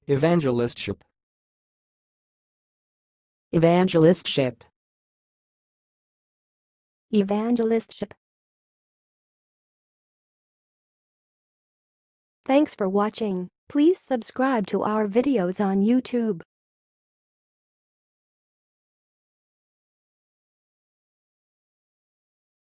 Evangelistship. Evangelistship. Evangelistship. Thanks for watching. Please subscribe to our videos on YouTube.